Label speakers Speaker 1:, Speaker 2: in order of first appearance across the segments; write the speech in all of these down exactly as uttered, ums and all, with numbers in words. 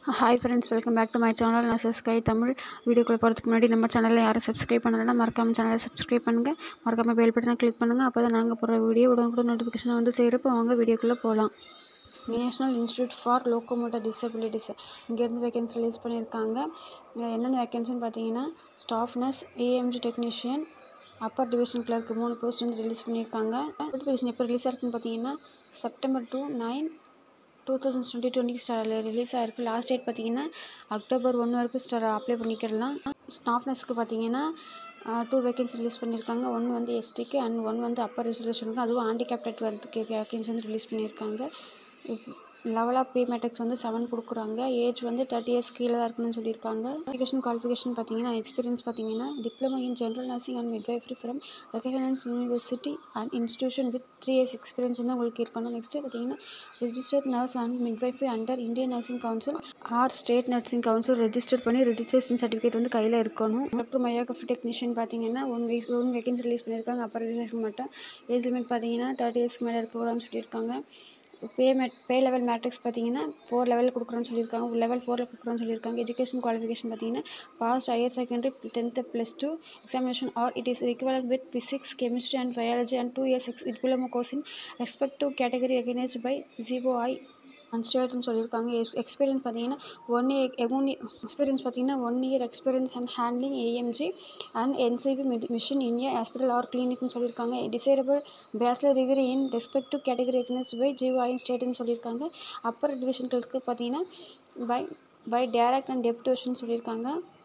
Speaker 1: Hi friends, welcome back to my channel. நான் சஸ்கை தமிழ் வீடியோக்குள்ள போகிறதுக்கு முன்னாடி நம்ம சேனலில் யாரும் சப்ஸ்கிரைப் பண்ணலைன்னா மறக்காம சேனலை சப்ஸ்கிரைப் பண்ணுங்கள். மறக்காம பெல் பட்டனை கிளிக் பண்ணுங்கள். அப்போ தான் நாங்கள் போகிற வீடியோ உடனுக்குடன் நோட்டிஃபிகேஷன் வந்து செய்கிறப்போ அவங்க வீடியோக்குள்ளே போகலாம். National institute for locomotor disabilities இங்கேருந்து வேகன்சி ரிலீஸ் பண்ணியிருக்காங்க. என்னென்ன வேகன்சின்னு பார்த்தீங்கன்னா staff nurse, AMG technician, upper division clerk மூணு போஸ்ட் வந்து ரிலீஸ் பண்ணியிருக்காங்க. நோட்டிஃபிகேஷன் எப்போ ரிலீஸ் ஆயிருக்குன்னு பார்த்தீங்கன்னா September two nine two thousand twenty டுவெண்ட்டிக்கு ஸ்டார் ரிலீஸ் ஆகிருக்கு. லாஸ்ட் டேட் பார்த்தீங்கன்னா அக்டோபர் ஒன்று வரைக்கும் ஸ்டார் அப்ளை பண்ணிக்கிடலாம். ஸ்டாஃப் நர்ஸ்க்கு பார்த்தீங்கன்னா டூ வேகன்சி ரிலீஸ் பண்ணியிருக்காங்க. ஒன்று வந்து எஸ்டிக்கு அண்ட் ஒன் வந்து அப்பர் ரிசர்வேஷனுக்கு, அதுவும் ஹேண்டிகேப்டட் வரதுக்கு வேகன்சி வந்து ரிலீஸ் பண்ணியிருக்காங்க. லெவல் ஆஃப் பே மேட்ரிக்ஸ் வந்து செவன் கொடுக்குறாங்க. ஏஜ் வந்து தேர்ட்டி இயர்ஸ் கீழே தான் இருக்கணும்னு சொல்லியிருக்காங்க. எஜுகேஷன் குவாலிஃபிகேஷன் பார்த்தீங்கன்னா எக்ஸ்பீரியன்ஸ் பார்த்தீங்கன்னா diploma in general nursing and midwifery from recognised university and institution with three years experience வந்து உங்களுக்கு இருக்கணும். நெக்ஸ்ட்டு பார்த்தீங்கன்னா registered nurse and midwifery under Indian nursing council or state nursing council register பண்ணி registration certificate வந்து கையில் இருக்கணும். Doctor myography technician பார்த்தீங்கன்னா one week one vacancy release பண்ணியிருக்காங்க. அப்பர் ரிசர்வேஷன் மட்டும் ஏஜ் லிமிட் பார்த்தீங்கன்னா தேர்ட்டி இயர்ஸ்க்கு மேலே இருக்கக்கூடாதுன்னு சொல்லியிருக்காங்க. Pay mat pay level matrix பார்த்தீங்கன்னா ஃபோர் லெவலில் கொடுக்குறோன்னு சொல்லியிருக்காங்க. லெவல் ஃபோரில் கொடுக்குறோன்னு சொல்லியிருக்காங்க. எஜுகேஷன் குவாலிஃபிகேஷன் பார்த்தீங்கன்னா passed higher secondary tenth plus two examination or it is equivalent with physics, chemistry and biology and two years diploma course in respective category recognized by G O I and ஸ்டேட்னு சொல்லியிருக்காங்க. Experience பார்த்தீங்கன்னா one year one experience பார்த்தீங்கன்னா one year experience and handling AMG and NCB machine in a hospital or கிளினிக்னு சொல்லியிருக்காங்க. Desirable bachelor degree in respective category recognised by GOI ஸ்டேட்னு சொல்லியிருக்காங்க. Upper டிவிஷன்களுக்கு பார்த்தீங்கன்னா by by direct and deputation சொல்லியிருக்காங்க.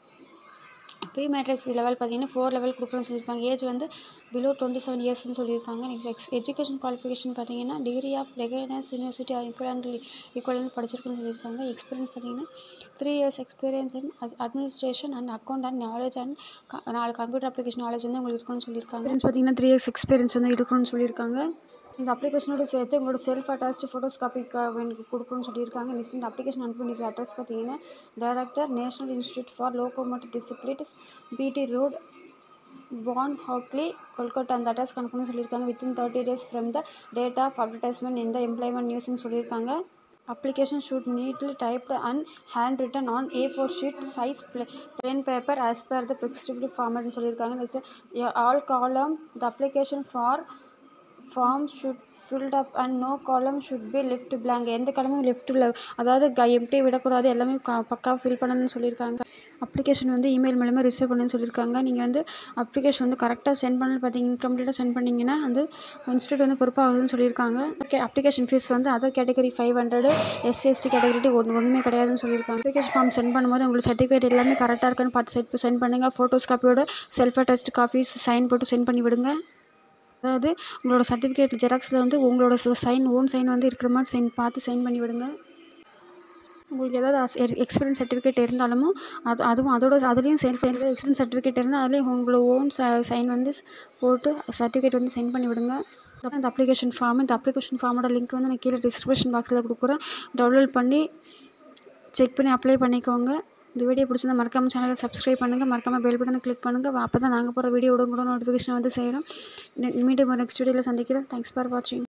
Speaker 1: Pay matrix level பார்த்தீங்கன்னா four level கொடுக்குறோன்னு சொல்லியிருக்காங்க. ஏஜ் வந்து பிலோ டுவெண்ட்டி செவன் இயர்ஸ்னு சொல்லியிருக்காங்க. நெக்ஸ்ட் எக்ஸ் எஜுகேஷன் குவாலிஃபிகேஷன் பார்த்தீங்கன்னா degree of recognised university equivalent equivalent படிச்சிருக்குன்னு சொல்லியிருக்காங்க. எக்ஸ்பீரியன்ஸ் பார்த்தீங்கன்னா three years experience in administration and account and knowledge and நாலு கம்ப்யூட்டர் அப்ளிகேஷன் நாலேஜ் வந்து உங்களுக்கு இருக்கணும்னு சொல்லியிருக்காங்க. பார்த்தீங்கன்னா த்ரீ இயர்ஸ் எக்ஸ்பீரியன்ஸ் வந்து இருக்கணும்னு சொல்லியிருக்காங்க. இந்த அப்ளிகேஷனோட சேர்த்து உங்களோட செல்ஃப் அட்டாச்ட் ஃபோட்டோஸ் காப்பி எனக்கு கொடுக்கணும்னு சொல்லியிருக்காங்க. நெக்ஸ்ட் இந்த அப்ளிகேஷன் அனுப்ப வேண்டிய அட்ரஸ் பார்த்தீங்கன்னா director national institute for locomotive disabilities, BT road, Bon Hooghly, Kolkata. அந்த அட்ரஸ்க்கு அனுப்பணும்னு சொல்லியிருக்காங்க. Within thirty days from the date of advertisement இந்த எம்ப்ளாய்மெண்ட் நியூஸ்னு சொல்லியிருக்காங்க. Application should neatly typed and handwritten on A four sheet size plain paper as per the prescribed format னு சொல்லியிருக்காங்க. Next all column the application for form should filled up and no column should be left blank. எந்த காலமும் லெஃப்ட்டில் அதாவது empty விடக்கூடாது, எல்லாமே பக்காவாக fill பண்ணணும்னு சொல்லியிருக்காங்க. அப்ளிகேஷன் வந்து இமெயில் மூலமாக ரிசீவ் பண்ணணும்னு சொல்லியிருக்காங்க. நீங்கள் வந்து அப்ளிகேஷன் வந்து கரெக்டாக சென்ட் பண்ணு பார்த்தீங்க இன்கம்ப்ளீட்டாக சென்ட் பண்ணிங்கன்னா வந்து இன்ஸ்டியூட் வந்து பொறுப்பாகுதுன்னு சொல்லியிருக்காங்க. ஓகே, அப்ளிகேஷன் ஃபீஸ் வந்து other category five hundred SC ST category ஒன்று ஒன்றுமே கிடையாதுன்னு சொல்லியிருக்காங்க. அப்ளிகேஷன் ஃபார்ம் சென்ட் பண்ணும்போது உங்களுக்கு சர்டிஃபிகேட் எல்லாமே கரெக்டாக இருக்குன்னு பார்த்து செட் சென்ட் பண்ணுங்கள். ஃபோட்டோஸ் காப்பியோட செல்ஃப் அட்டஸ்ட் காப்பீஸ் சைன் போட்டு சென்ட் பண்ணி விடுங்க. அதாவது உங்களோட சர்டிஃபிகேட் ஜெராக்ஸில் வந்து உங்களோட சைன் ஓன் சைன் வந்து இருக்கிற மாதிரி சைன் பார்த்து சைன் பண்ணி விடுங்க. உங்களுக்கு ஏதாவது எக்ஸ்பீரியன்ஸ் சர்டிஃபிகேட் இருந்தாலும் அது அதுவும் அதோட அதுலேயும் செல்ஃப் எக்ஸ்பீரியன்ஸ் சர்டிஃபிகேட் இருந்தால் அதுலேயும் உங்களோட ஓன் சைன் வந்து போட்டு சர்டிஃபிகேட் வந்து சென்ட் பண்ணி விடுங்க. இந்த அப்ளிகேஷன் ஃபார்ம் இந்த அப்ளிகேஷன் ஃபார்மோட லிங்க் வந்து நான் கீழே டிஸ்கிரிப்ஷன் பாக்ஸில் கொடுக்குறேன். டவுன்லோட் பண்ணி செக் பண்ணி அப்ளை பண்ணிக்கோங்க. இந்த வீடியோ பிடிச்சிருந்தா மறக்காம சேனலை சப்ஸ்கிரைப் பண்ணுங்கள். மறக்காம பெல் பட்டனை கிளிக் பண்ணுங்கள். அப்போ தான் நாங்கள் போகிற வீடியோ உடனே நோட்டிஃபிகேஷன் வந்து செய்கிறோம். மீண்டும் நெக்ஸ்ட் வீடியோவில் சந்திக்கிறேன். தேங்க்ஸ் ஃபார் வாட்சிங்.